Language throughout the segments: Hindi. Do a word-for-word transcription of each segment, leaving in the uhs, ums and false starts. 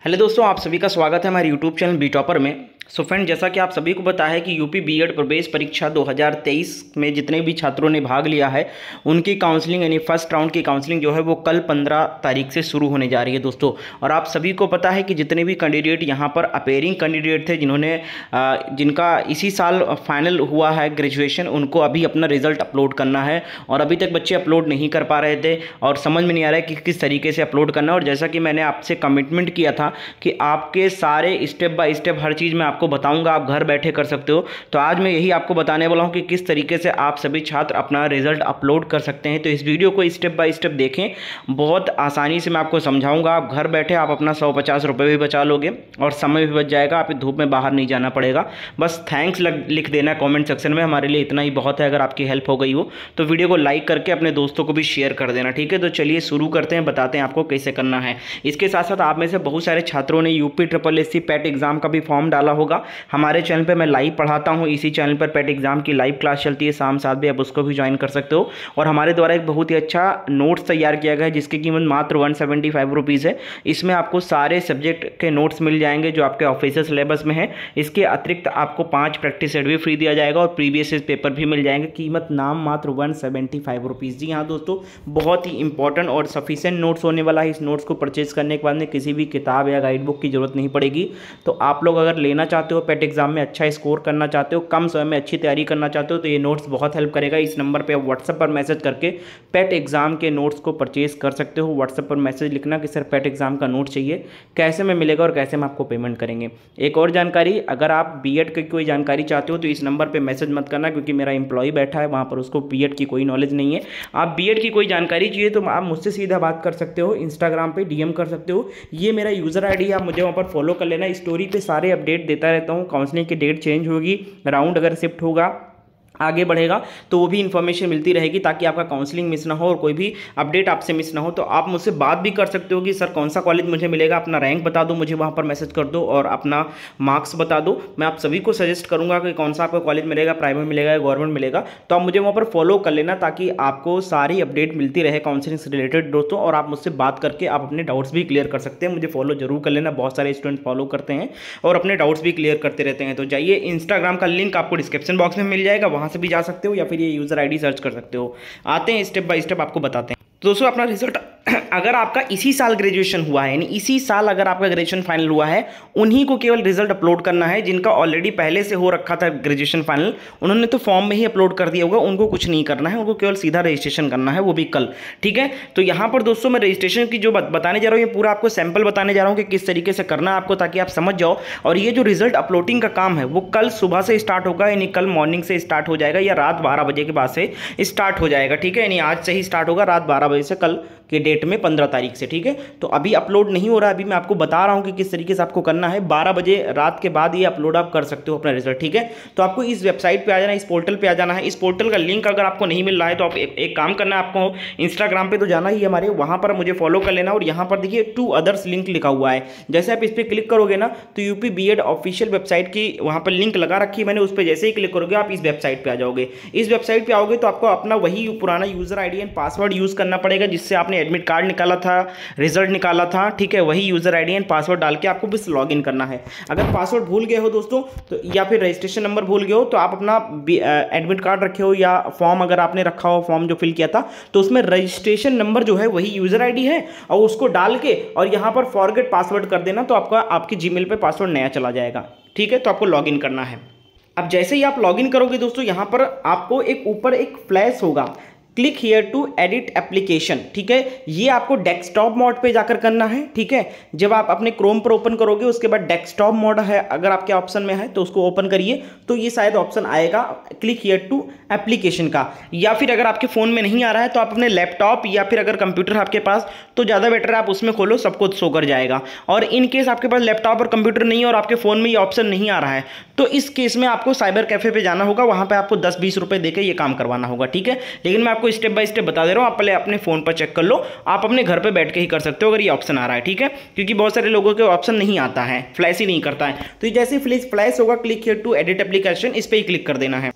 हेलो दोस्तों, आप सभी का स्वागत है हमारे यूट्यूब चैनल बी टॉपर में। सो फ्रेंड, जैसा कि आप सभी को पता है कि यूपी बीएड प्रवेश परीक्षा दो हज़ार तेईस में जितने भी छात्रों ने भाग लिया है उनकी काउंसलिंग यानी फर्स्ट राउंड की काउंसलिंग जो है वो कल पंद्रह तारीख से शुरू होने जा रही है दोस्तों। और आप सभी को पता है कि जितने भी कैंडिडेट यहाँ पर अपेयरिंग कैंडिडेट थे, जिन्होंने जिनका इसी साल फाइनल हुआ है ग्रेजुएशन, उनको अभी अपना रिजल्ट अपलोड करना है। और अभी तक बच्चे अपलोड नहीं कर पा रहे थे और समझ में नहीं आ रहा है कि किस तरीके से अपलोड करना है। और जैसा कि मैंने आपसे कमिटमेंट किया था कि आपके सारे स्टेप बाय स्टेप हर चीज़ मैं आपको बताऊंगा, आप घर बैठे कर सकते हो। तो आज मैं यही आपको बताने वाला हूं कि किस तरीके से आप सभी छात्र अपना रिजल्ट अपलोड कर सकते हैं। तो इस वीडियो को स्टेप बाय स्टेप देखें, बहुत आसानी से मैं आपको समझाऊंगा। आप घर बैठे आप अपना सौ पचास रुपये भी बचा लोगे और समय भी बच जाएगा। आप धूप में बाहर नहीं जाना पड़ेगा। बस थैंक्स लिख देना कॉमेंट सेक्शन में, हमारे लिए इतना ही बहुत है। अगर आपकी हेल्प हो गई हो तो वीडियो को लाइक करके अपने दोस्तों को भी शेयर कर देना, ठीक है। तो चलिए शुरू करते हैं, बताते हैं आपको कैसे करना है। इसके साथ साथ आप में से बहुत सारे छात्रों ने UP triple S C PET exam का भी फॉर्म डाला होगा। हमारे चैनल पे मैं लाइव पढ़ाता हूँ, इसी चैनल पर पैट एग्जाम की लाइव क्लास चलती है शाम सात बजे, आप उसको भी ज्वाइन कर सकते हो। और हमारे द्वारा एक बहुत ही अच्छा नोट्स तैयार किया गया है जिसकी कीमत मात्र वन सेवेंटी फाइव रुपीज़ है। इसमें आपको सारे सब्जेक्ट के नोट्स मिल जाएंगे जो आपके ऑफिशियल सिलेबस में है। इसके अतिरिक्त आपको पाँच प्रैक्टिस सेट भी फ्री दिया जाएगा और प्रीवियस पेपर भी मिल जाएंगे। कीमत नाम मात्र वन सेवेंटी फाइव रुपीज़। जी हाँ दोस्तों, बहुत ही इंपॉर्टेंट और सफिशिएंट नोट्स होने वाला है। इस नोट्स को परचेज करने के बाद में किसी भी किताब या गाइड बुक की जरूरत नहीं पड़ेगी। तो आप लोग अगर लेना चाहते हो, पैट एग्जाम में अच्छा स्कोर करना चाहते हो, कम समय में अच्छी तैयारी करना चाहते हो, तो ये नोट्स बहुत हेल्प करेगा। इस नंबर पे आप व्हाट्सएप पर मैसेज करके पैट एग्जाम के नोट्स को परचेज कर सकते हो। व्हाट्सएप पर मैसेज लिखना कि सर पैट एग्जाम का नोट चाहिए, कैसे में मिलेगा और कैसे में आपको पेमेंट करेंगे। एक और जानकारी, अगर आप बीएड की कोई जानकारी चाहते हो तो इस नंबर पर मैसेज मत करना, क्योंकि मेरा एम्प्लॉय बैठा है वहाँ पर, उसको बीएड की कोई नॉलेज नहीं है। आप बीएड की कोई जानकारी चाहिए तो आप मुझसे सीधा बात कर सकते हो, इंस्टाग्राम पे डीएम कर सकते हो। ये मेरा यूज़र आईडी है, आप मुझे वहाँ पर फॉलो कर लेना। स्टोरी पे सारे अपडेट देता रहता हूँ। काउंसलिंग की डेट चेंज होगी, राउंड अगर शिफ्ट होगा, आगे बढ़ेगा, तो वो भी इन्फॉर्मेशन मिलती रहेगी ताकि आपका काउंसलिंग मिस ना हो और कोई भी अपडेट आपसे मिस ना हो। तो आप मुझसे बात भी कर सकते हो कि सर कौन सा कॉलेज मुझे मिलेगा, अपना रैंक बता दो, मुझे वहाँ पर मैसेज कर दो और अपना मार्क्स बता दो। मैं आप सभी को सजेस्ट करूँगा कि कौन सा आपका कॉलेज मिलेगा, प्राइवेट मिलेगा या गवर्नमेंट मिलेगा। तो आप मुझे वहाँ पर फॉलो कर लेना ताकि आपको सारी अपडेट मिलती रहे काउंसलिंग से रिलेटेड दोस्तों। और आप मुझसे बात करके आप अपने डाउट्स भी क्लियर कर सकते हैं। मुझे फॉलो जरूर कर लेना, बहुत सारे स्टूडेंट फॉलो करते हैं और अपने डाउट्स भी क्लियर करते रहते हैं। तो जाइए, इंस्टाग्राम का लिंक आपको डिस्क्रिप्शन बॉक्स में मिल जाएगा, वहाँ से भी जा सकते हो या फिर ये यूजर आईडी सर्च कर सकते हो। आते हैं स्टेप बाय स्टेप आपको बताते हैं। तो दोस्तों, अपना रिजल्ट अगर आपका इसी साल ग्रेजुएशन हुआ है, यानी इसी साल अगर आपका ग्रेजुएशन फाइनल हुआ है, उन्हीं को केवल रिजल्ट अपलोड करना है। जिनका ऑलरेडी पहले से हो रखा था ग्रेजुएशन फाइनल, उन्होंने तो फॉर्म में ही अपलोड कर दिया होगा, उनको कुछ नहीं करना है, उनको केवल सीधा रजिस्ट्रेशन करना है, वो भी कल, ठीक है। तो यहाँ पर दोस्तों मैं रजिस्ट्रेशन की जो बताने जा रहा हूँ, ये पूरा आपको सैंपल बताने जा रहा हूँ कि किस तरीके से करना है आपको, ताकि आप समझ जाओ। और ये जो रिजल्ट अपलोडिंग का काम है वो कल सुबह से स्टार्ट होगा, यानी कल मॉर्निंग से स्टार्ट हो जाएगा या रात बारह बजे के बाद से स्टार्ट हो जाएगा, ठीक है। यानी आज से ही स्टार्ट होगा, रात बारह बजे से कल के डेट में पंद्रह तारीख से, ठीक है। तो अभी अपलोड नहीं हो रहा है, अभी मैं आपको बता रहा हूं कि किस तरीके से आपको करना है। बारह बजे रात के बाद ये अपलोड आप कर सकते हो अपना रिजल्ट, ठीक है। तो आपको इस वेबसाइट पे आ जाना, इस पोर्टल पे आ जाना है। इस पोर्टल का लिंक अगर आपको नहीं मिल रहा है तो आप एक, एक काम करना है, आपको इंस्टाग्राम पे तो जाना ही हमारे, वहां पर मुझे फॉलो कर लेना। और यहाँ पर देखिए टू अदर्स लिंक लिखा हुआ है, जैसे आप इस पर क्लिक करोगे ना तो यूपी बीएड ऑफिशियल वेबसाइट की वहां पर लिंक लगा रखी है मैंने, उस पर जैसे ही क्लिक करोगे आप इस वेबसाइट पे आ जाओगे। इस वेबसाइट पे आओगे तो आपको अपना वही पुराना user ID and password use करना पड़ेगा जिससे आपने एडमिट कार्ड निकाला था, रिजल्ट निकाला था, ठीक है। वही यूजर आईडी एंड पासवर्ड डाल के आपको बस लॉगिन करना है। अगर पासवर्ड भूल गए हो दोस्तों तो, या फिर रजिस्ट्रेशन नंबर भूल गए हो, तो आप अपना एडमिट कार्ड रखे हो या फॉर्म अगर आपने रखा हो, फॉर्म जो फिल किया था, तो उसमें रजिस्ट्रेशन नंबर जो है वही यूजर आईडी है और उसको डाल के और यहाँ पर फॉरगेट पासवर्ड कर देना, तो आपका आपकी जीमेल पे पासवर्ड नया चला जाएगा, ठीक है। तो आपको लॉगिन करना है। अब जैसे ही आप लॉगिन करोगे दोस्तों, यहाँ पर आपको एक ऊपर एक फ्लैश होगा, click here to edit application, ठीक है। ये आपको डेस्कटॉप मोड पे जाकर करना है, ठीक है। जब आप अपने क्रोम पर ओपन करोगे उसके बाद डेस्कटॉप मोड है अगर आपके ऑप्शन में है तो उसको ओपन करिए, तो ये शायद ऑप्शन आएगा क्लिक हियर टू एप्लीकेशन का। या फिर अगर आपके फ़ोन में नहीं आ रहा है तो आप अपने लैपटॉप या फिर अगर कंप्यूटर आपके पास तो ज़्यादा बेटर है, आप उसमें खोलो, सबको शो कर जाएगा। और इन केस आपके पास लैपटॉप और कंप्यूटर नहीं है और आपके फ़ोन में ये ऑप्शन नहीं आ रहा है, तो इस केस में आपको साइबर कैफे पे जाना होगा, वहाँ पर आपको दस बीस रुपये देकर ये काम करवाना होगा, ठीक है। लेकिन मैं आपको स्टेप बाय स्टेप बता दे रहा हूं, आप पहले अपने फोन पर चेक कर लो, आप अपने घर पे बैठ के ही कर सकते हो अगर ये ऑप्शन आ रहा है, ठीक है। क्योंकि बहुत सारे लोगों के ऑप्शन नहीं आता है, फ्लैश ही नहीं करता है। तो जैसे फ्लैश फ्लैश होगा click here to edit application, इस पर ही क्लिक कर देना है।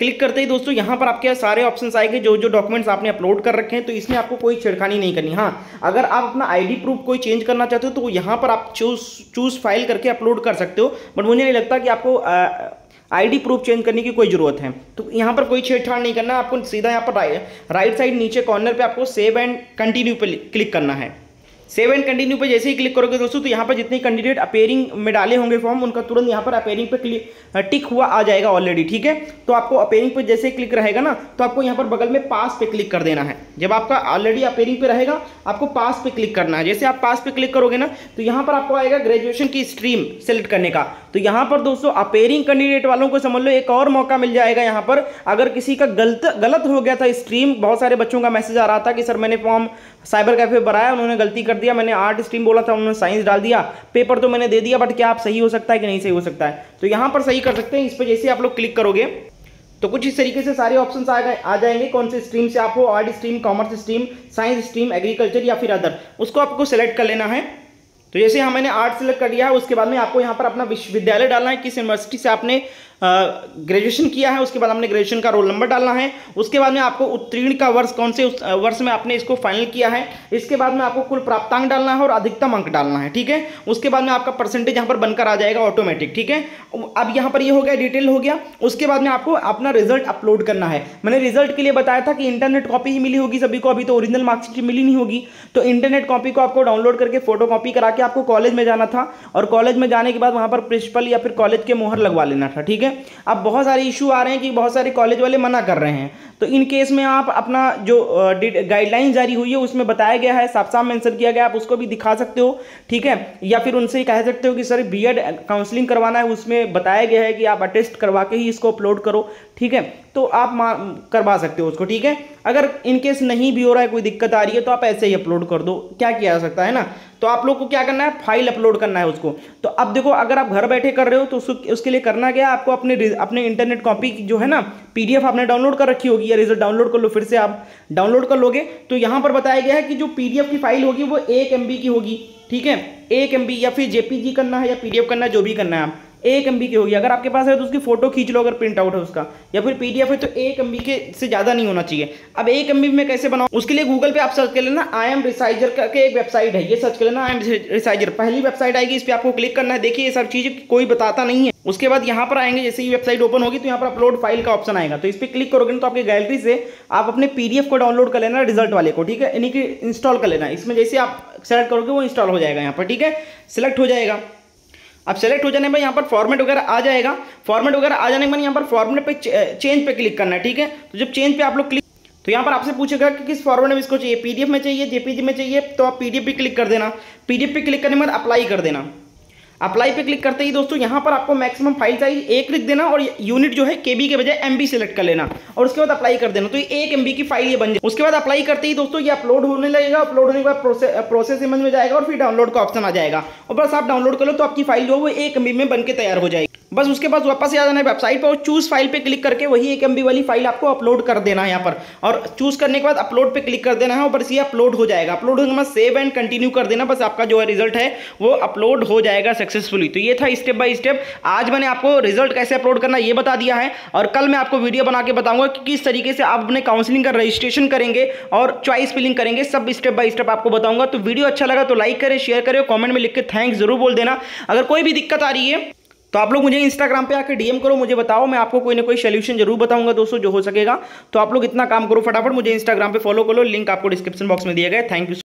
क्लिक करते ही दोस्तों यहाँ पर आपके सारे ऑप्शंस आएंगे जो जो डॉक्यूमेंट्स आपने अपलोड कर रखे हैं, तो इसमें आपको कोई छेड़खानी नहीं करनी। हाँ, अगर आप अपना आईडी प्रूफ कोई चेंज करना चाहते हो तो यहाँ पर आप चूज चूज फाइल करके अपलोड कर सकते हो, बट मुझे नहीं लगता कि आपको आईडी प्रूफ चेंज करने की कोई जरूरत है। तो यहाँ पर कोई छेड़छाड़ नहीं करना, आपको सीधा यहाँ पर राइट राइट साइड नीचे कॉर्नर पे आपको सेव एंड कंटिन्यू पे क्लिक करना है। सेव एंड कंटिन्यू पे जैसे ही क्लिक करोगे दोस्तों तो यहाँ पर जितने कैंडिडेट अपेयरिंग में डाले होंगे फॉर्म, उनका तुरंत यहाँ पर अपेयरिंग पे क्लिक टिक हुआ आ जाएगा ऑलरेडी, ठीक है। तो आपको अपेयरिंग पे जैसे क्लिक रहेगा ना, तो आपको यहाँ पर बगल में पास पे क्लिक कर देना है। जब आपका ऑलरेडी अपेयरिंग पे रहेगा आपको पास पे क्लिक करना है। जैसे आप पास पे क्लिक करोगे ना तो यहाँ पर आपको आएगा ग्रेजुएशन की स्ट्रीम सेलेक्ट करने का। तो यहाँ पर दोस्तों अपेयरिंग कैंडिडेट वालों को समझ लो एक और मौका मिल जाएगा यहाँ पर। अगर किसी का गलत गलत हो गया था स्ट्रीम, बहुत सारे बच्चों का मैसेज आ रहा था कि सर मैंने फॉर्म साइबर कैफे भराया, उन्होंने गलती कर दिया, मैंने आर्ट स्ट्रीम बोला था उन्होंने साइंस डाल दिया, पेपर तो मैंने दे दिया, बट क्या आप सही हो सकता है कि नहीं सही हो सकता है, तो यहाँ पर सही कर सकते हैं। इस पर जैसे आप लोग क्लिक करोगे तो कुछ इस तरीके से सारे ऑप्शंस आ गए आ जाएंगे, कौन से स्ट्रीम से आप हो, art stream, commerce stream, science stream, agriculture या फिर अदर, उसको आपको सेलेक्ट कर लेना है। तो जैसे यहाँ मैंने आर्ट सेलेक्ट कर लिया है, उसके बाद में आपको यहाँ पर अपना विश्वविद्यालय डालना है, किस यूनिवर्सिटी से आपने ग्रेजुएशन किया है, उसके बाद हमने ग्रेजुएशन का रोल नंबर डालना है, उसके बाद में आपको उत्तीर्ण का वर्ष कौन से उस वर्ष में आपने इसको फाइनल किया है, इसके बाद में आपको कुल प्राप्तांक डालना है और अधिकतम अंक डालना है, ठीक है। उसके बाद में आपका परसेंटेज यहाँ पर बनकर आ जाएगा ऑटोमेटिक, ठीक है। अब यहाँ पर ये हो गया, डिटेल हो गया। उसके बाद में आपको अपना रिजल्ट अपलोड करना है। मैंने रिजल्ट के लिए बताया था कि इंटरनेट कॉपी ही मिली होगी सभी को, अभी तो ओरिजिनल मार्कशीट मिली नहीं होगी, तो इंटरनेट कॉपी को आपको डाउनलोड करके फोटो कॉपी करा के आपको कॉलेज में जाना था, और कॉलेज में जाने के बाद वहाँ पर प्रिंसिपल या फिर कॉलेज के मोहर लगवा लेना था, ठीक है। अब बहुत सारे इशू आ रहे हैं कि बहुत सारे कॉलेज वाले मना कर रहे हैं, तो इन केस में आप अपना जो गाइडलाइन जारी हुई है उसमें बताया गया है, साफ साफ मेंशन किया गया, आप उसको भी दिखा सकते हो, ठीक है। या फिर उनसे कह सकते हो कि सर बीएड काउंसलिंग करवाना है, उसमें बताया गया है कि आप अटेस्ट करवा के ही इसको अपलोड करो, ठीक है। तो आप करवा सकते हो उसको, ठीक है। अगर इनकेस नहीं भी हो रहा है, कोई दिक्कत आ रही है, तो आप ऐसे ही अपलोड कर दो, क्या किया जा सकता है ना। तो आप लोग को क्या करना है, फाइल अपलोड करना है उसको। तो अब देखो, अगर आप घर बैठे कर रहे हो तो उसके लिए करना क्या, आपको अपने अपने इंटरनेट कॉपी जो है ना, पीडीएफ आपने डाउनलोड कर रखी होगी, या रिजल्ट डाउनलोड कर लो, फिर से आप डाउनलोड कर लोगे। तो यहाँ पर बताया गया है कि जो पीडीएफ की फाइल होगी वो एक एमबी की होगी, ठीक है। एक एमबी या फिर जेपीजी करना है या पीडीएफ करना है, जो भी करना है आप, एक एमबी की होगी। अगर आपके पास है तो उसकी फोटो खींच लो, अगर प्रिंट आउट है उसका, या फिर पीडीएफ है तो एक एमबी के से ज़्यादा नहीं होना चाहिए। अब एक एमबी में कैसे बनाओ, उसके लिए गूगल पे आप सर्च कर लेना, आई एम रिसाइजर करके एक वेबसाइट है, ये सर्च कर लेना, आई एम रिसाइजर, पहली वेबसाइट आएगी, इस पर आपको क्लिक करना है। देखिए ये सब चीज़ें कोई बताता नहीं है। उसके बाद यहाँ पर आएंगे, जैसे ही वेबसाइट ओपन होगी तो यहाँ पर अपलोड फाइल का ऑप्शन आएगा, तो इस पर क्लिक करोगे तो आपकी गैलरी से आप अपने पीडीएफ को डाउनलोड कर लेना, रिजल्ट वाले को, ठीक है, यानी कि इंस्टॉल कर लेना। इसमें जैसे आप सेलेक्ट करोगे वो इंस्टॉल हो जाएगा यहाँ पर, ठीक है, सिलेक्ट हो जाएगा। अब सेलेक्ट हो जाने पर यहाँ पर फॉर्मेट वगैरह आ जाएगा। फॉर्मेट वगैरह आ जाने के बाद यहाँ पर फॉर्मेट पे चेंज पे क्लिक करना है, ठीक है। तो जब चेंज पे आप लोग क्लिक, तो यहाँ पर आपसे पूछेगा कि किस फॉर्मेट में इसको चाहिए, पीडीएफ में चाहिए, जेपीजी में चाहिए, तो आप पीडीएफ पे क्लिक कर देना। पीडीएफ पे क्लिक करने के बाद अप्लाई कर देना। अप्लाई पे क्लिक करते ही दोस्तों यहाँ पर आपको मैक्सिमम फाइल साइज एक लिख देना, और यूनिट जो है केबी के बजाय एमबी सेलेक्ट कर लेना, और उसके बाद अप्लाई कर देना। तो ये एक एमबी की फाइल ये बन जाए। उसके बाद अप्लाई करते ही दोस्तों ये अपलोड होने लगेगा। अपलोड होने के बाद प्रोसेस प्रोसेस इमेज में जाएगा और फिर डाउनलोड का ऑप्शन आ जाएगा, और बस आप डाउनलोड कर लो तो आपकी फाइल जो है वो एक एमबी में बन के तैयार हो जाएगी। बस उसके बाद वापस से आ जाना है वेबसाइट पर, और चूज फाइल पे क्लिक करके वही एक एमबी वाली फाइल आपको अपलोड कर देना है यहाँ पर, और चूज करने के बाद अपलोड पे क्लिक कर देना है, और बस ये अपलोड हो जाएगा। अपलोड होने के बाद सेव एंड कंटिन्यू कर देना, बस आपका जो है रिजल्ट है वो अपलोड हो जाएगा सक्सेसफुली। तो ये था स्टेप बाय स्टेप। आज मैंने आपको रिजल्ट कैसे अपलोड करना ये बता दिया है, और कल मैं आपको वीडियो बना के बताऊंगा कि किस तरीके से आप अपने काउंसलिंग का रजिस्ट्रेशन करेंगे और चॉइस फिलिंग करेंगे, सब स्टेप बाय स्टेप आपको बताऊंगा। तो वीडियो अच्छा लगा तो लाइक करें, शेयर करें, कमेंट में लिख के थैंक्स जरूर बोल देना। अगर कोई भी दिक्कत आ रही है तो आप लोग मुझे इंस्टाग्राम पे आकर डीएम करो, मुझे बताओ, मैं आपको कोई ना कोई सोल्यूशन जरूर बताऊंगा दोस्तों जो हो सकेगा। तो आप लोग इतना काम करो, फटाफट मुझे इंस्टाग्राम पे फॉलो करो, लिंक आपको डिस्क्रिप्शन बॉक्स में दिया गया है। Thank you.